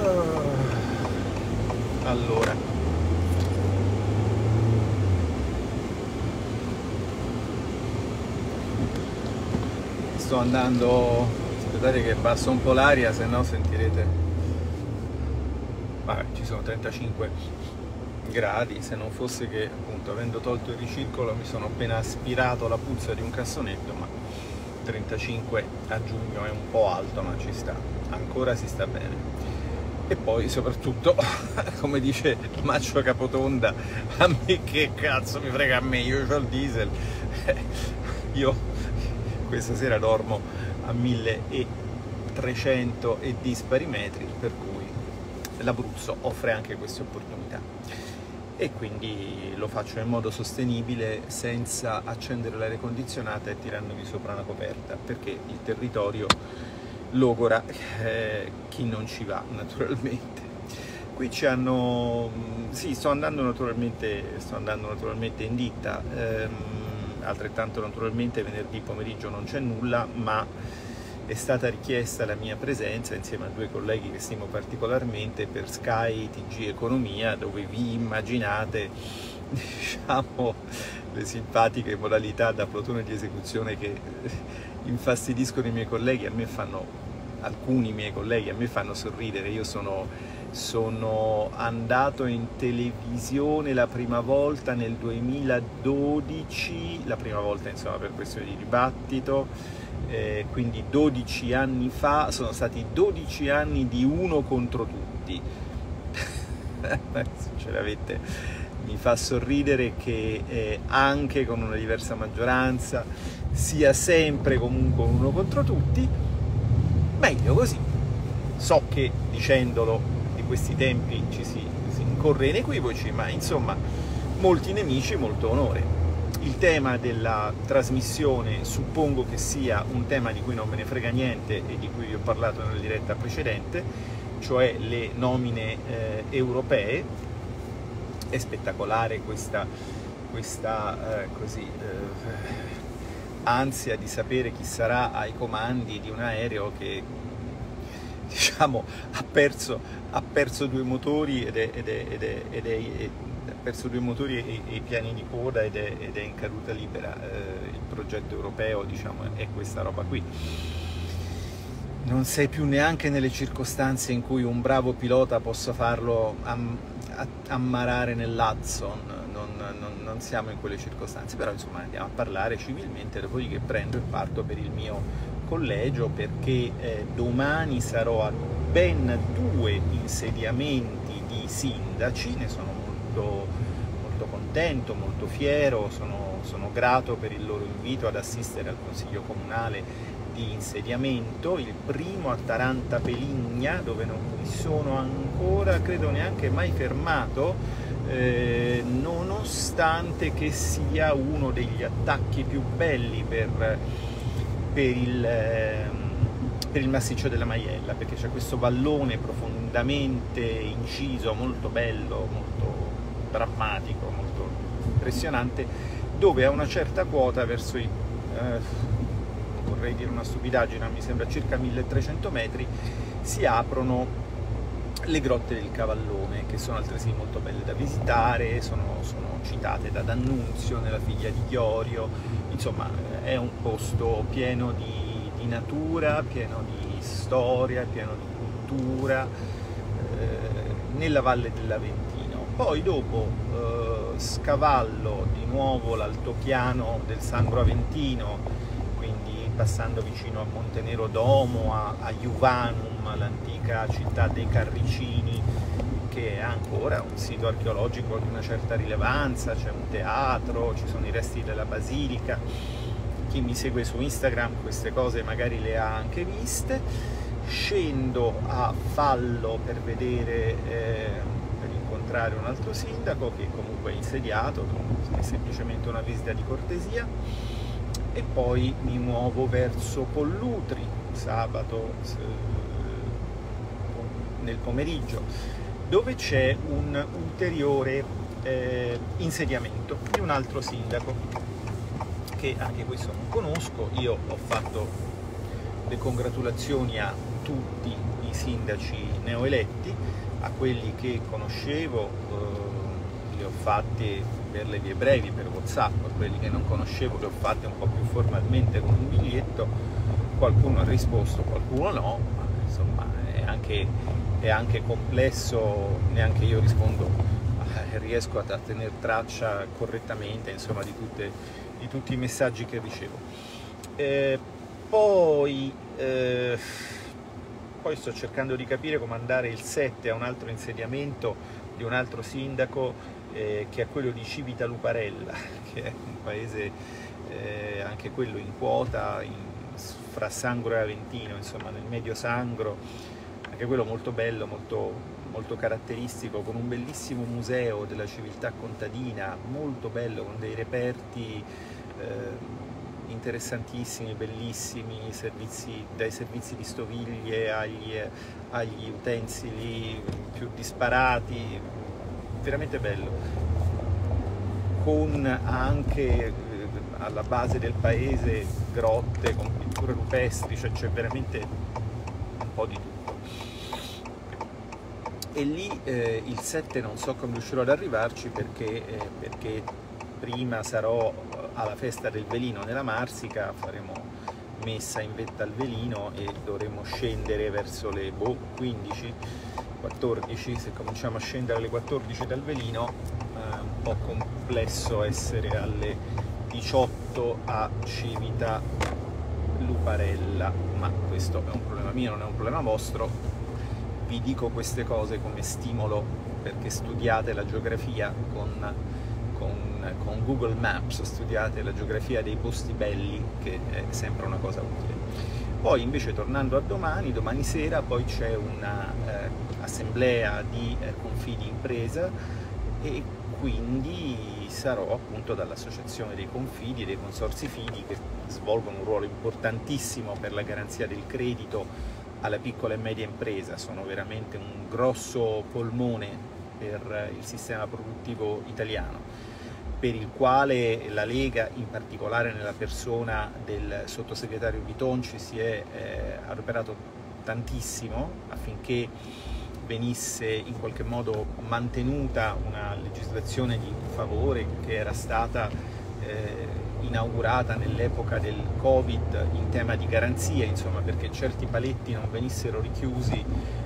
Allora, sto andando, aspettate che abbasso un po' l'aria, se no sentirete, vabbè, ci sono 35 gradi, se non fosse che appunto avendo tolto il ricircolo mi sono appena aspirato la puzza di un cassonetto, ma 35 a giugno è un po' alto, ma ci sta, ancora si sta bene. E poi soprattutto, come dice Maccio Capotonda, a me che cazzo mi frega a me, io ho il diesel, io questa sera dormo a 1300 e dispari metri, per cui l'Abruzzo offre anche queste opportunità e quindi lo faccio in modo sostenibile senza accendere l'aria condizionata e tirandomi sopra una coperta, perché il territorio logora chi non ci va, naturalmente. Qui ci hanno, sì, sto andando naturalmente in ditta, altrettanto naturalmente venerdì pomeriggio non c'è nulla, ma è stata richiesta la mia presenza insieme a due colleghi che stimo particolarmente per Sky TG Economia, dove vi immaginate, diciamo, le simpatiche modalità da plotone di esecuzione che infastidiscono i miei colleghi, alcuni miei colleghi a me fanno sorridere. Io sono andato in televisione la prima volta nel 2012, la prima volta insomma per questione di dibattito, quindi 12 anni fa, sono stati 12 anni di uno contro tutti. Sinceramente mi fa sorridere che anche con una diversa maggioranza sia sempre comunque uno contro tutti. Meglio così. So che dicendolo di questi tempi si incorre in equivoci, ma insomma molti nemici, molto onore. Il tema della trasmissione suppongo che sia un tema di cui non me ne frega niente e di cui vi ho parlato nella diretta precedente, cioè le nomine europee. È spettacolare questa ansia di sapere chi sarà ai comandi di un aereo che, diciamo, ha perso due motori ha perso due motori e i piani di coda ed è in caduta libera. Il progetto europeo, diciamo, è questa roba qui. Non sei più neanche nelle circostanze in cui un bravo pilota possa farlo ammarare nell'Hudson, non siamo in quelle circostanze, però insomma andiamo a parlare civilmente, dopodiché prendo e parto per il mio collegio, perché domani sarò a ben 2 insediamenti di sindaci, ne sono molto contento, molto fiero, sono grato per il loro invito ad assistere al Consiglio Comunale di insediamento, il primo a Taranta Peligna, dove non mi sono ancora, credo, neanche mai fermato, nonostante che sia uno degli attacchi più belli per il massiccio della Maiella, perché c'è questo vallone profondamente inciso, molto bello, molto drammatico, molto impressionante, dove a una certa quota, verso i vorrei dire una stupidaggine, mi sembra circa 1300 metri, si aprono le grotte del Cavallone, che sono altresì molto belle da visitare, sono citate da D'Annunzio nella Figlia di Iorio. Insomma, è un posto pieno di natura, pieno di storia, pieno di cultura, nella Valle dell'Aventino. Poi dopo scavallo di nuovo l'altopiano del Sangro Aventino, quindi passando vicino a Montenero Domo, a Iuvanum, l'antica città dei Carricini, che è ancora un sito archeologico di una certa rilevanza, c'è un teatro, ci sono i resti della basilica. Chi mi segue su Instagram queste cose magari le ha anche viste. Scendo a Fallo per vedere, per incontrare un altro sindaco che comunque è insediato, è semplicemente una visita di cortesia, e poi mi muovo verso Pollutri sabato nel pomeriggio, dove c'è un ulteriore insediamento di un altro sindaco, che anche questo non conosco. Io ho fatto le congratulazioni a tutti i sindaci neoeletti. A quelli che conoscevo li ho fatti per le vie brevi, per WhatsApp, a quelli che non conoscevo li ho fatti un po' più formalmente con un biglietto. Qualcuno ha risposto, qualcuno no, ma insomma è anche complesso, neanche io rispondo, riesco a tenere traccia correttamente, insomma, di tutti i messaggi che ricevo. Poi sto cercando di capire come andare il 7 a un altro insediamento di un altro sindaco, che è quello di Civita-Luparella, che è un paese anche quello in quota fra Sangro e Aventino, insomma nel Medio Sangro, anche quello molto bello, molto caratteristico, con un bellissimo museo della civiltà contadina, molto bello, con dei reperti interessantissimi, bellissimi, dai servizi di stoviglie agli utensili più disparati, veramente bello, con anche alla base del paese grotte con pitture rupestri, cioè c'è veramente un po' di tutto. E lì il 7 non so come riuscirò ad arrivarci, perché prima sarò alla festa del velino nella Marsica, faremo messa in vetta al velino e dovremo scendere verso le 15, 14, se cominciamo a scendere alle 14 dal velino è un po' complesso essere alle 18 a Civita Luparella, ma questo è un problema mio, non è un problema vostro. Vi dico queste cose come stimolo perché studiate la geografia con Google Maps, studiate la geografia dei posti belli, che è sempre una cosa utile. Poi invece, tornando a domani sera, poi c'è una assemblea di confidi impresa, e quindi sarò appunto dall'associazione dei confidi e dei consorzi fidi, che svolgono un ruolo importantissimo per la garanzia del credito alla piccola e media impresa. Sono veramente un grosso polmone per il sistema produttivo italiano, per il quale la Lega, in particolare nella persona del sottosegretario Bitonci, si è adoperato tantissimo affinché venisse in qualche modo mantenuta una legislazione di favore che era stata inaugurata nell'epoca del Covid in tema di garanzie, insomma, perché certi paletti non venissero richiusi,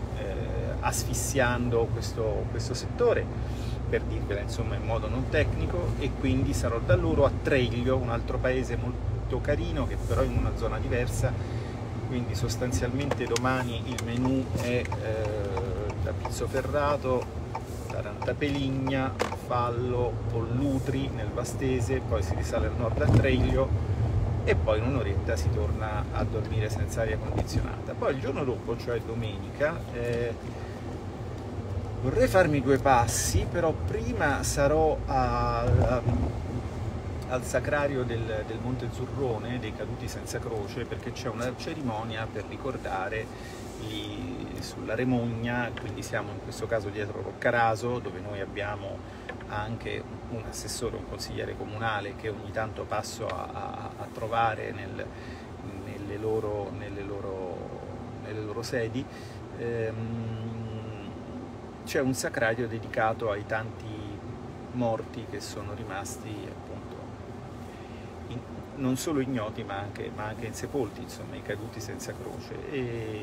asfissiando questo settore, per dirvela insomma in modo non tecnico. E quindi sarò da loro a Treglio, un altro paese molto carino che però è in una zona diversa, quindi sostanzialmente domani il menù è da Pizzoferrato, Taranta Peligna, Fallo, Pollutri nel Vastese, poi si risale al nord a Treglio e poi in un'oretta si torna a dormire senza aria condizionata. Poi il giorno dopo, cioè domenica, vorrei farmi 2 passi, però prima sarò al sacrario del Monte Zurrone, dei caduti senza croce, perché c'è una cerimonia per ricordare sulla Remogna, quindi siamo in questo caso dietro Roccaraso, dove noi abbiamo anche un assessore, un consigliere comunale che ogni tanto passo a trovare nelle loro sedi. C'è un sacrario dedicato ai tanti morti che sono rimasti appunto non solo ignoti ma anche insepolti, insomma i caduti senza croce,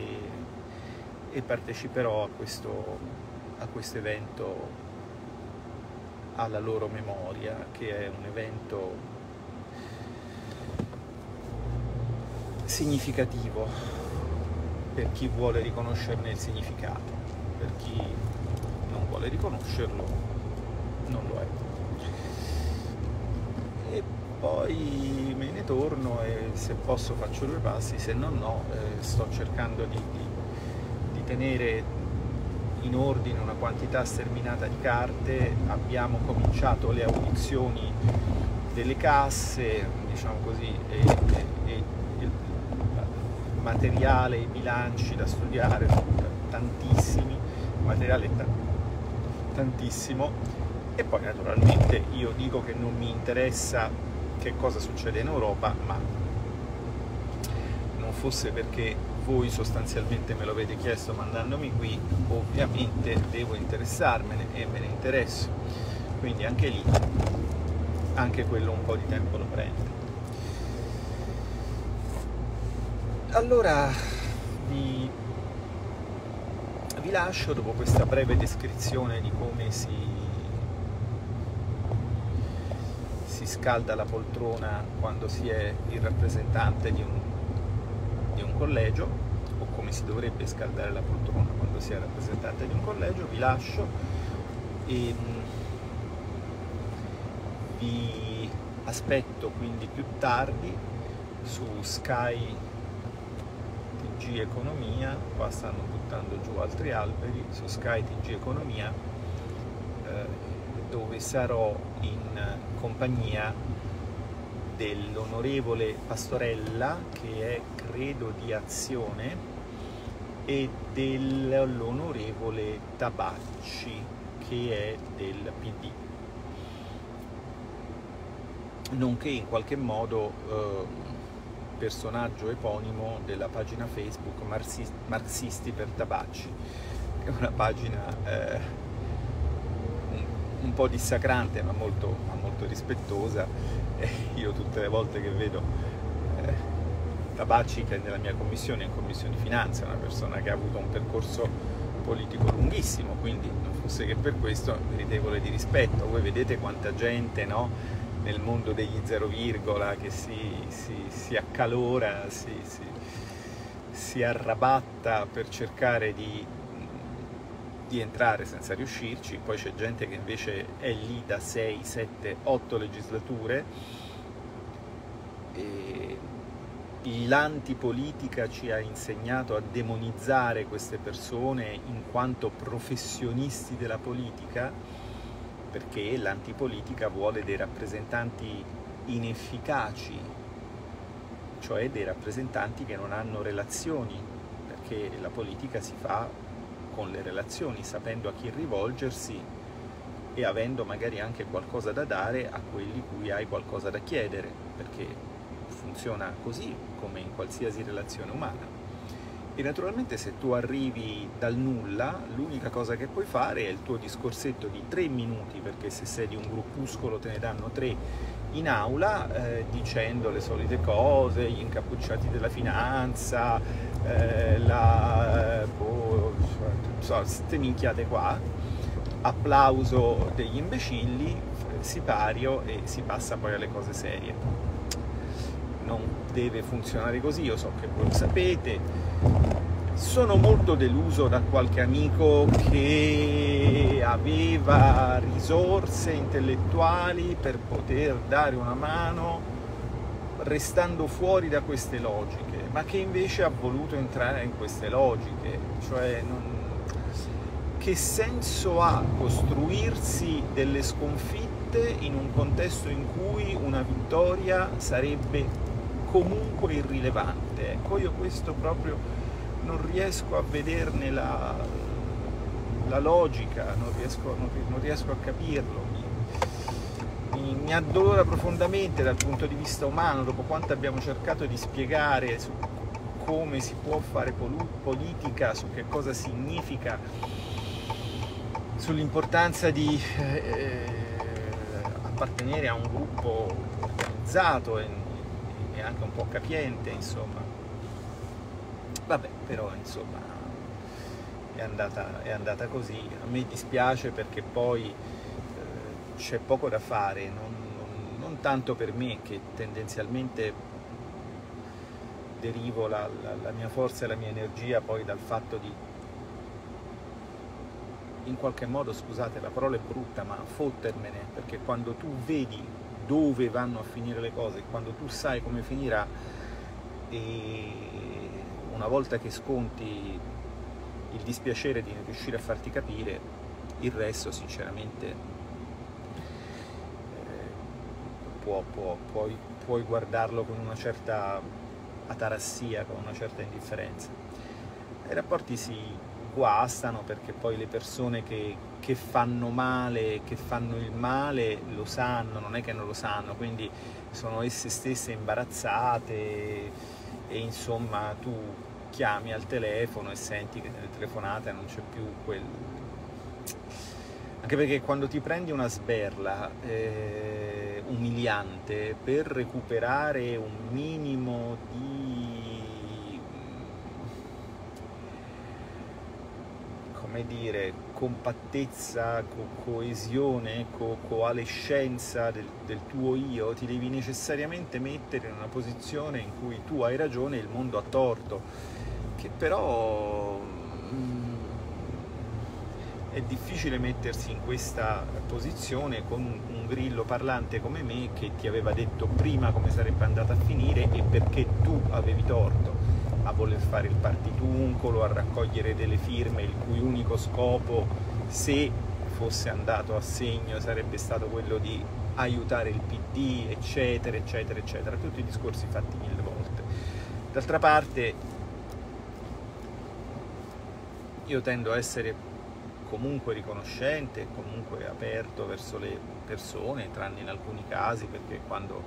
e parteciperò a questo evento alla loro memoria, che è un evento significativo per chi vuole riconoscerne il significato, per chi non vuole riconoscerlo non lo è. E poi me ne torno e se posso faccio 2 passi, se no sto cercando di tenere in ordine una quantità sterminata di carte. Abbiamo cominciato le audizioni delle casse, diciamo così, e il materiale, i bilanci da studiare, tantissimi, materiale tantissimo. E poi naturalmente io dico che non mi interessa che cosa succede in Europa, ma non fosse perché voi sostanzialmente me lo avete chiesto mandandomi qui, ovviamente devo interessarmene e me ne interesso, quindi anche lì, anche quello un po' di tempo lo prende. Allora vi lascio dopo questa breve descrizione di come si scalda la poltrona quando si è il rappresentante di un collegio, o come si dovrebbe scaldare la poltrona quando si è rappresentante di un collegio. Vi lascio e vi aspetto quindi più tardi su Sky TG Economia. Qua stanno buttando giù altri alberi. Su Sky TG Economia, dove sarò in compagnia dell'onorevole Pastorella, che è credo di Azione, e dell'onorevole Tabacci, che è del PD, nonché in qualche modo personaggio eponimo della pagina Facebook Marxisti per Tabacci, che è una pagina un po' dissacrante ma molto rispettosa. Io tutte le volte che vedo Tabacci, che è nella mia commissione, in commissione finanza, è una persona che ha avuto un percorso politico lunghissimo, quindi non fosse che per questo meritevole di rispetto. Voi vedete quanta gente, no, nel mondo degli zero virgola che si accalora, si arrabatta per cercare di entrare senza riuscirci. Poi c'è gente che invece è lì da 6, 7, 8 legislature, e l'antipolitica ci ha insegnato a demonizzare queste persone in quanto professionisti della politica, perché l'antipolitica vuole dei rappresentanti inefficaci, cioè dei rappresentanti che non hanno relazioni, perché la politica si fa con le relazioni, sapendo a chi rivolgersi e avendo magari anche qualcosa da dare a quelli cui hai qualcosa da chiedere, perché funziona così come in qualsiasi relazione umana. E naturalmente se tu arrivi dal nulla, l'unica cosa che puoi fare è il tuo discorsetto di 3 minuti, perché se sei di un gruppuscolo te ne danno 3 in aula, dicendo le solite cose, gli incappucciati della finanza, queste minchiate qua, applauso degli imbecilli, sipario, e si passa poi alle cose serie. Non deve funzionare così, io so che voi lo sapete. Sono molto deluso da qualche amico che aveva risorse intellettuali per poter dare una mano restando fuori da queste logiche, ma che invece ha voluto entrare in queste logiche. Cioè, che senso ha costruirsi delle sconfitte in un contesto in cui una vittoria sarebbe comunque irrilevante? Ecco, io questo proprio non riesco a vederne la logica, non riesco a capirlo. Mi addolora profondamente dal punto di vista umano, dopo quanto abbiamo cercato di spiegare su come si può fare politica, su che cosa significa, sull'importanza di appartenere a un gruppo organizzato e anche un po' capiente, insomma. Vabbè, però insomma è andata così. A me dispiace, perché poi c'è poco da fare, non tanto per me, che tendenzialmente derivo la mia forza e la mia energia poi dal fatto di, in qualche modo, scusate la parola è brutta, ma fottermene, perché quando tu vedi dove vanno a finire le cose, quando tu sai come finirà, e una volta che sconti il dispiacere di non riuscire a farti capire, il resto sinceramente puoi guardarlo con una certa atarassia, con una certa indifferenza. I rapporti si guastano, perché poi le persone che fanno male, che fanno il male, lo sanno, non è che non lo sanno, quindi sono esse stesse imbarazzate, e insomma tu chiami al telefono e senti che nelle telefonate non c'è più quel... Anche perché quando ti prendi una sberla umiliante, per recuperare un minimo di, come dire, compattezza, coesione, coalescenza del tuo io, ti devi necessariamente mettere in una posizione in cui tu hai ragione e il mondo ha torto, che però è difficile mettersi in questa posizione con un grillo parlante come me che ti aveva detto prima come sarebbe andata a finire e perché tu avevi torto a voler fare il partituncolo, a raccogliere delle firme il cui unico scopo, se fosse andato a segno, sarebbe stato quello di aiutare il PD, eccetera, eccetera, eccetera, tutti i discorsi fatti 1000 volte. D'altra parte io tendo a essere comunque riconoscente, comunque aperto verso le persone, tranne in alcuni casi, perché quando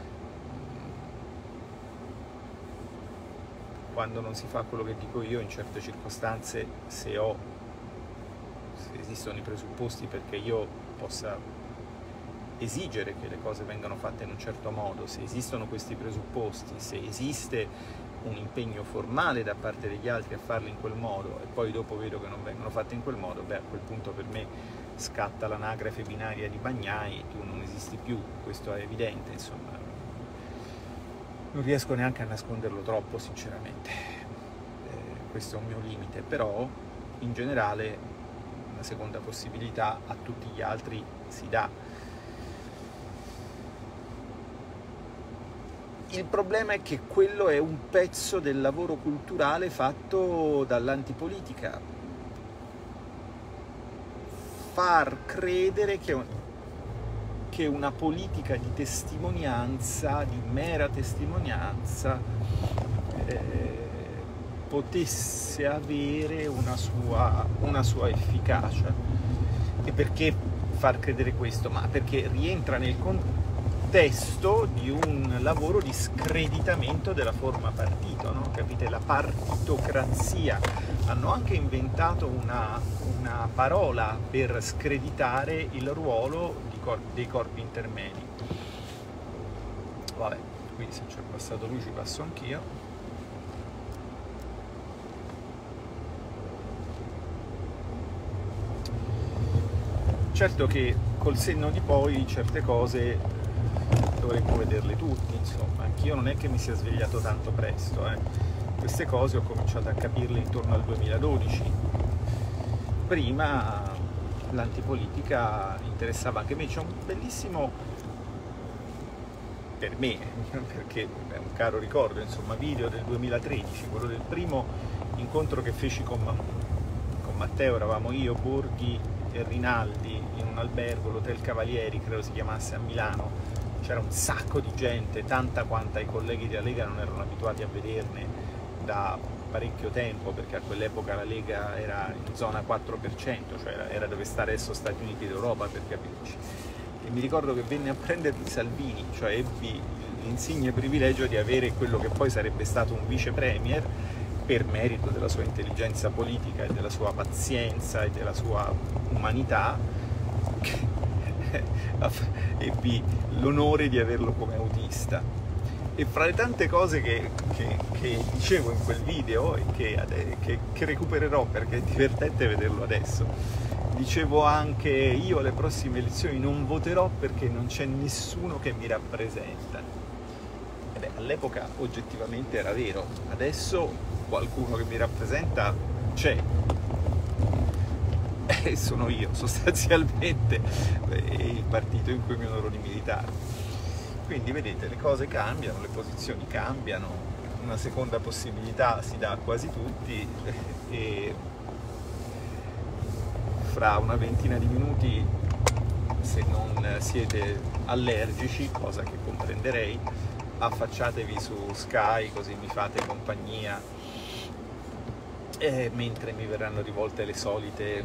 non si fa quello che dico io, in certe circostanze, se esistono i presupposti perché io possa esigere che le cose vengano fatte in un certo modo, se esistono questi presupposti, se esiste un impegno formale da parte degli altri a farli in quel modo e poi dopo vedo che non vengono fatte in quel modo, beh, a quel punto per me scatta l'anagrafe binaria di Bagnai, tu non esisti più, questo è evidente, insomma, non riesco neanche a nasconderlo troppo sinceramente, questo è un mio limite, però in generale una seconda possibilità a tutti gli altri si dà. Il problema è che quello è un pezzo del lavoro culturale fatto dall'antipolitica. Far credere che una politica di testimonianza, di mera testimonianza, potesse avere una sua efficacia. E perché far credere questo? Ma perché rientra nel contesto di un lavoro di screditamento della forma partito, no? Capite? La partitocrazia. Hanno anche inventato una parola per screditare il ruolo dei corpi intermedi. Vabbè, qui se c'è passato lui ci passo anch'io. Certo che col senno di poi certe cose dovremmo vederle tutti, insomma, anch'io non è che mi sia svegliato tanto presto, queste cose ho cominciato a capirle intorno al 2012, prima l'antipolitica interessava anche me, c'è un bellissimo, per me, perché è un caro ricordo, insomma, video del 2013, quello del primo incontro che feci con Matteo, eravamo io, Borghi e Rinaldi in un albergo, l'Hotel Cavalieri, credo si chiamasse, a Milano. C'era un sacco di gente, tanta quanta i colleghi della Lega non erano abituati a vederne da parecchio tempo, perché a quell'epoca la Lega era in zona 4%, cioè era dove sta adesso Stati Uniti d'Europa, per capirci. E mi ricordo che venne a prendermi Salvini, cioè ebbi l'insigne privilegio di avere quello che poi sarebbe stato un vice premier, per merito della sua intelligenza politica e della sua pazienza e della sua umanità, ebbi l'onore di averlo come autista. E fra le tante cose che dicevo in quel video e che recupererò perché è divertente vederlo adesso, dicevo anche: io alle prossime elezioni non voterò perché non c'è nessuno che mi rappresenta. E beh, all'epoca oggettivamente era vero, adesso qualcuno che mi rappresenta c'è, e sono io sostanzialmente, il partito in cui mi onoro di militare. Quindi vedete, le cose cambiano, le posizioni cambiano, una seconda possibilità si dà a quasi tutti, e fra una ventina di minuti, se non siete allergici, cosa che comprenderei, affacciatevi su Sky così mi fate compagnia, mentre mi verranno rivolte le solite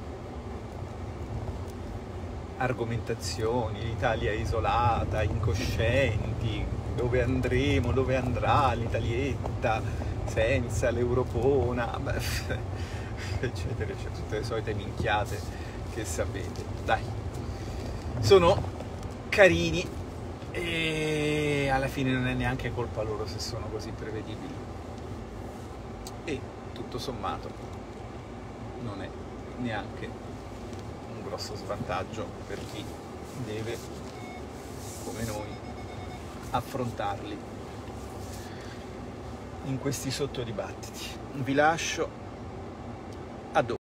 argomentazioni: l'Italia è isolata, incoscienti, dove andremo, dove andrà l'Italietta, senza l'Europona, eccetera, eccetera, tutte le solite minchiate che sapete. Dai, sono carini e alla fine non è neanche colpa loro se sono così prevedibili, e tutto sommato non è neanche un grosso svantaggio per chi deve, come noi, affrontarli in questi sottodibattiti. Vi lascio, a dopo.